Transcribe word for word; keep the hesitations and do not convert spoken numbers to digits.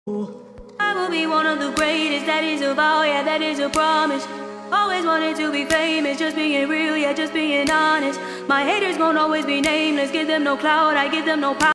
I will be one of the greatest, that is a vow, yeah, that is a promise. Always wanted to be famous, just being real, yeah, just being honest. My haters won't always be nameless, give them no clout, I give them no power.